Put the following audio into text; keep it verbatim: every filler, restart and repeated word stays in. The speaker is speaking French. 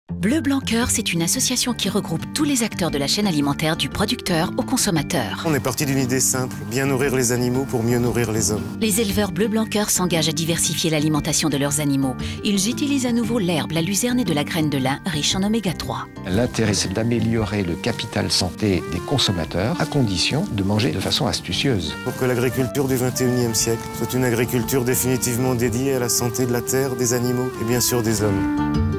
Bleu Blanc Cœur, c'est une association qui regroupe tous les acteurs de la chaîne alimentaire du producteur au consommateur. On est parti d'une idée simple, bien nourrir les animaux pour mieux nourrir les hommes. Les éleveurs Bleu Blanc Cœur s'engagent à diversifier l'alimentation de leurs animaux. Ils utilisent à nouveau l'herbe, la luzerne et de la graine de lin, riche en oméga trois. L'intérêt, c'est d'améliorer le capital santé des consommateurs à condition de manger de façon astucieuse. Pour que l'agriculture du vingt et unième siècle soit une agriculture définitivement dédiée à la santé de la terre, des animaux et bien sûr des hommes.